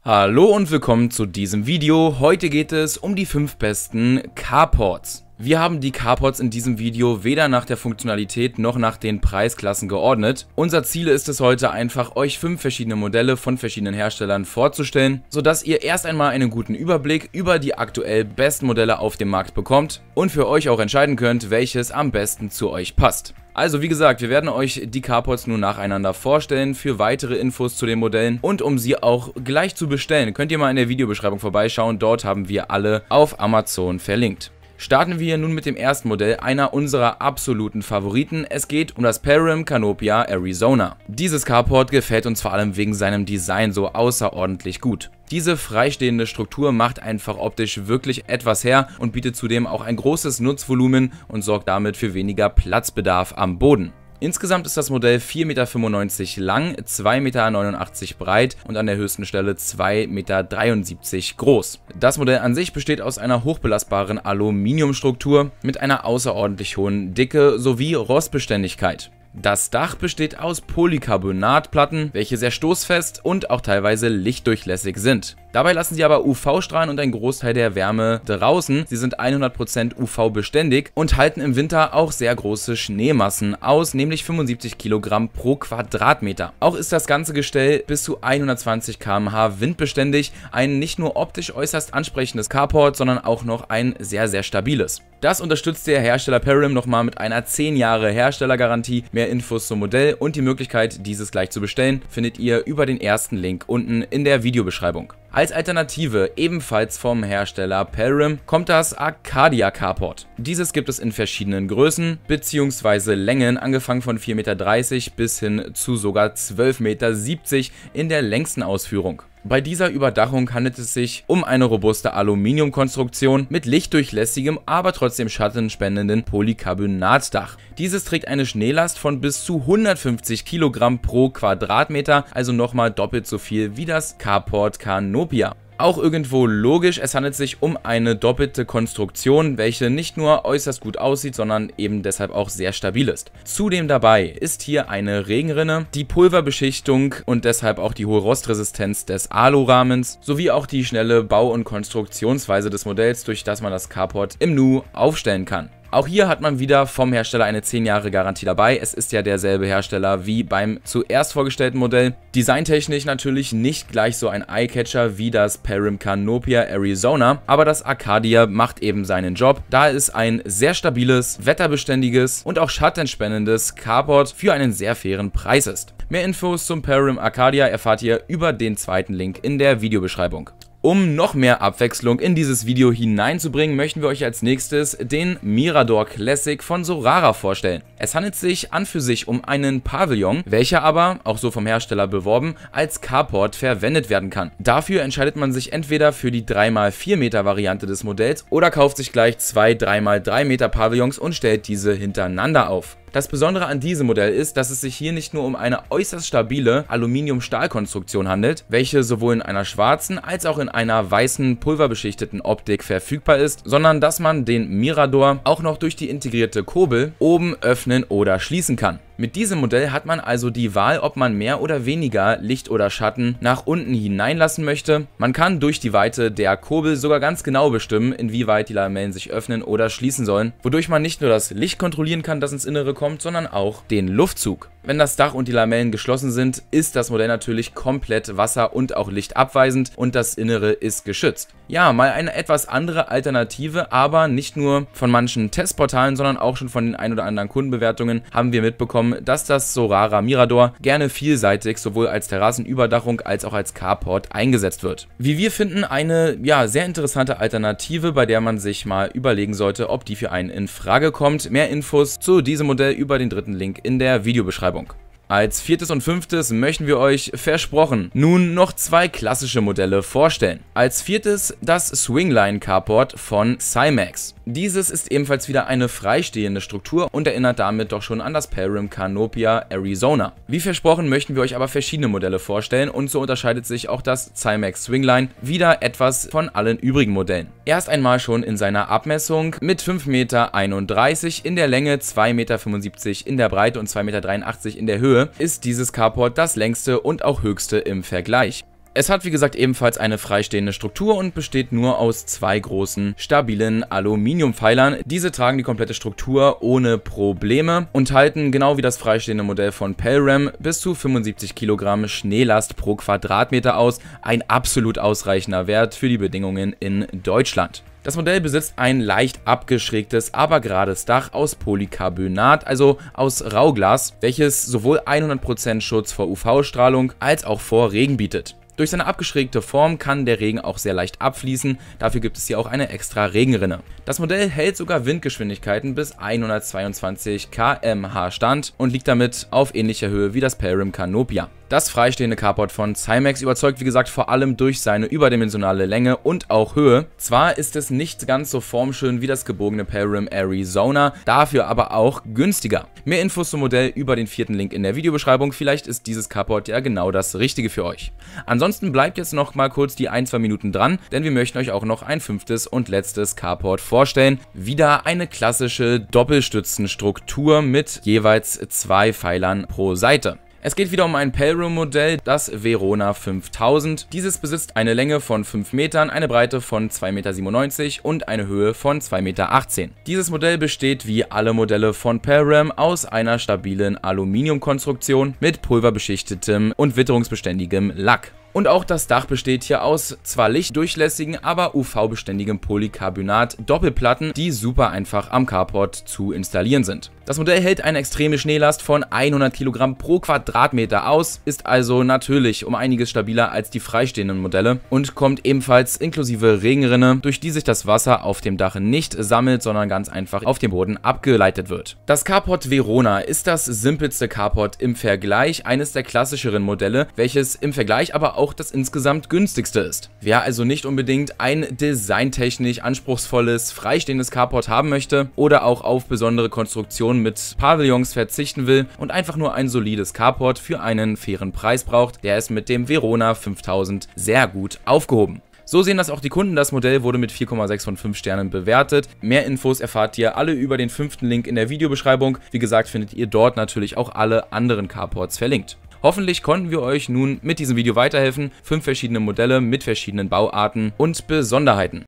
Hallo und willkommen zu diesem Video. Heute geht es um die 5 besten Carports. Wir haben die Carports in diesem Video weder nach der Funktionalität noch nach den Preisklassen geordnet. Unser Ziel ist es heute einfach, euch 5 verschiedene Modelle von verschiedenen Herstellern vorzustellen, sodass ihr erst einmal einen guten Überblick über die aktuell besten Modelle auf dem Markt bekommt und für euch auch entscheiden könnt, welches am besten zu euch passt. Also wie gesagt, wir werden euch die Carports nun nacheinander vorstellen für weitere Infos zu den Modellen und um sie auch gleich zu bestellen, könnt ihr mal in der Videobeschreibung vorbeischauen, dort haben wir alle auf Amazon verlinkt. Starten wir nun mit dem ersten Modell, einer unserer absoluten Favoriten. Es geht um das Perrim Canopia Arizona. Dieses Carport gefällt uns vor allem wegen seinem Design so außerordentlich gut. Diese freistehende Struktur macht einfach optisch wirklich etwas her und bietet zudem auch ein großes Nutzvolumen und sorgt damit für weniger Platzbedarf am Boden. Insgesamt ist das Modell 4,95 Meter lang, 2,89 Meter breit und an der höchsten Stelle 2,73 Meter groß. Das Modell an sich besteht aus einer hochbelastbaren Aluminiumstruktur mit einer außerordentlich hohen Dicke sowie Rostbeständigkeit. Das Dach besteht aus Polycarbonatplatten, welche sehr stoßfest und auch teilweise lichtdurchlässig sind. Dabei lassen sie aber UV-Strahlen und einen Großteil der Wärme draußen. Sie sind 100% UV-beständig und halten im Winter auch sehr große Schneemassen aus, nämlich 75 Kilogramm pro Quadratmeter. Auch ist das ganze Gestell bis zu 120 km/h windbeständig, ein nicht nur optisch äußerst ansprechendes Carport, sondern auch noch ein sehr, sehr stabiles. Das unterstützt der Hersteller Perrim nochmal mit einer 10 Jahre Herstellergarantie. Mehr Infos zum Modell und die Möglichkeit, dieses gleich zu bestellen, findet ihr über den ersten Link unten in der Videobeschreibung. Als Alternative, ebenfalls vom Hersteller Perrim, kommt das Arcadia Carport. Dieses gibt es in verschiedenen Größen bzw. Längen, angefangen von 4,30 Meter bis hin zu sogar 12,70 Meter in der längsten Ausführung. Bei dieser Überdachung handelt es sich um eine robuste Aluminiumkonstruktion mit lichtdurchlässigem, aber trotzdem schattenspendenden Polycarbonatdach. Dieses trägt eine Schneelast von bis zu 150 Kilogramm pro Quadratmeter, also nochmal doppelt so viel wie das Carport Canopia. Auch irgendwo logisch, es handelt sich um eine doppelte Konstruktion, welche nicht nur äußerst gut aussieht, sondern eben deshalb auch sehr stabil ist. Zudem dabei ist hier eine Regenrinne, die Pulverbeschichtung und deshalb auch die hohe Rostresistenz des Alurahmens, sowie auch die schnelle Bau- und Konstruktionsweise des Modells, durch das man das Carport im Nu aufstellen kann. Auch hier hat man wieder vom Hersteller eine 10 Jahre Garantie dabei. Es ist ja derselbe Hersteller wie beim zuerst vorgestellten Modell. Designtechnisch natürlich nicht gleich so ein Eyecatcher wie das Perrim Canopia Arizona, aber das Arcadia macht eben seinen Job, da es ein sehr stabiles, wetterbeständiges und auch schattenspendendes Carport für einen sehr fairen Preis ist. Mehr Infos zum Perrim Arcadia erfahrt ihr über den zweiten Link in der Videobeschreibung. Um noch mehr Abwechslung in dieses Video hineinzubringen, möchten wir euch als nächstes den Mirador Classic von Sorara vorstellen. Es handelt sich an für sich um einen Pavillon, welcher aber, auch so vom Hersteller beworben, als Carport verwendet werden kann. Dafür entscheidet man sich entweder für die 3x4 Meter Variante des Modells oder kauft sich gleich 2 3x3 Meter Pavillons und stellt diese hintereinander auf. Das Besondere an diesem Modell ist, dass es sich hier nicht nur um eine äußerst stabile Aluminium-Stahl-Konstruktion handelt, welche sowohl in einer schwarzen als auch in einer weißen pulverbeschichteten Optik verfügbar ist, sondern dass man den Mirador auch noch durch die integrierte Kurbel oben öffnen oder schließen kann. Mit diesem Modell hat man also die Wahl, ob man mehr oder weniger Licht oder Schatten nach unten hineinlassen möchte. Man kann durch die Weite der Kurbel sogar ganz genau bestimmen, inwieweit die Lamellen sich öffnen oder schließen sollen, wodurch man nicht nur das Licht kontrollieren kann, das ins Innere kommt, sondern auch den Luftzug. Wenn das Dach und die Lamellen geschlossen sind, ist das Modell natürlich komplett wasser- und auch lichtabweisend und das Innere ist geschützt. Ja, mal eine etwas andere Alternative, aber nicht nur von manchen Testportalen, sondern auch schon von den ein oder anderen Kundenbewertungen haben wir mitbekommen, dass das Sorara Mirador gerne vielseitig sowohl als Terrassenüberdachung als auch als Carport eingesetzt wird. Wie wir finden, eine sehr interessante Alternative, bei der man sich mal überlegen sollte, ob die für einen in Frage kommt. Mehr Infos zu diesem Modell über den dritten Link in der Videobeschreibung. Als viertes und fünftes möchten wir euch versprochen nun noch 2 klassische Modelle vorstellen. Als viertes das Swingline Carport von Cymax. Dieses ist ebenfalls wieder eine freistehende Struktur und erinnert damit doch schon an das Perrim Canopia Arizona. Wie versprochen möchten wir euch aber verschiedene Modelle vorstellen und so unterscheidet sich auch das Cymax Swingline wieder etwas von allen übrigen Modellen. Erst einmal schon in seiner Abmessung mit 5,31 Meter in der Länge, 2,75 Meter in der Breite und 2,83 Meter in der Höhe ist dieses Carport das längste und auch höchste im Vergleich. Es hat wie gesagt ebenfalls eine freistehende Struktur und besteht nur aus zwei großen, stabilen Aluminiumpfeilern. Diese tragen die komplette Struktur ohne Probleme und halten, genau wie das freistehende Modell von Pelram, bis zu 75 Kilogramm Schneelast pro Quadratmeter aus. Ein absolut ausreichender Wert für die Bedingungen in Deutschland. Das Modell besitzt ein leicht abgeschrägtes, aber gerades Dach aus Polycarbonat, also aus Rauglas, welches sowohl 100% Schutz vor UV-Strahlung als auch vor Regen bietet. Durch seine abgeschrägte Form kann der Regen auch sehr leicht abfließen, dafür gibt es hier auch eine extra Regenrinne. Das Modell hält sogar Windgeschwindigkeiten bis 122 km/h stand und liegt damit auf ähnlicher Höhe wie das Pelram Canopia. Das freistehende Carport von Cymax überzeugt wie gesagt vor allem durch seine überdimensionale Länge und auch Höhe. Zwar ist es nicht ganz so formschön wie das gebogene Pelram Arizona, dafür aber auch günstiger. Mehr Infos zum Modell über den 4. Link in der Videobeschreibung, vielleicht ist dieses Carport ja genau das Richtige für euch. Ansonsten bleibt jetzt noch mal kurz die 1-2 Minuten dran, denn wir möchten euch auch noch ein 5. und letztes Carport vorstellen. Wieder eine klassische Doppelstützenstruktur mit jeweils 2 Pfeilern pro Seite. Es geht wieder um ein Pelram-Modell, das Verona 5000. Dieses besitzt eine Länge von 5 Metern, eine Breite von 2,97 Meter und eine Höhe von 2,18 Meter. Dieses Modell besteht wie alle Modelle von Pelram aus einer stabilen Aluminiumkonstruktion mit pulverbeschichtetem und witterungsbeständigem Lack. Und auch das Dach besteht hier aus zwar lichtdurchlässigen, aber UV-beständigem Polycarbonat-Doppelplatten, die super einfach am Carport zu installieren sind. Das Modell hält eine extreme Schneelast von 100 Kilogramm pro Quadratmeter aus, ist also natürlich um einiges stabiler als die freistehenden Modelle und kommt ebenfalls inklusive Regenrinne, durch die sich das Wasser auf dem Dach nicht sammelt, sondern ganz einfach auf dem Boden abgeleitet wird. Das Carport Verona ist das simpelste Carport im Vergleich, eines der klassischeren Modelle, welches im Vergleich aber auch das insgesamt günstigste ist. Wer also nicht unbedingt ein designtechnisch anspruchsvolles, freistehendes Carport haben möchte oder auch auf besondere Konstruktionen mit Pavillons verzichten will und einfach nur ein solides Carport für einen fairen Preis braucht, der ist mit dem Verona 5000 sehr gut aufgehoben. So sehen das auch die Kunden, das Modell wurde mit 4,6 von 5 Sternen bewertet. Mehr Infos erfahrt ihr alle über den 5. Link in der Videobeschreibung. Wie gesagt, findet ihr dort natürlich auch alle anderen Carports verlinkt. Hoffentlich konnten wir euch nun mit diesem Video weiterhelfen. 5 verschiedene Modelle mit verschiedenen Bauarten und Besonderheiten.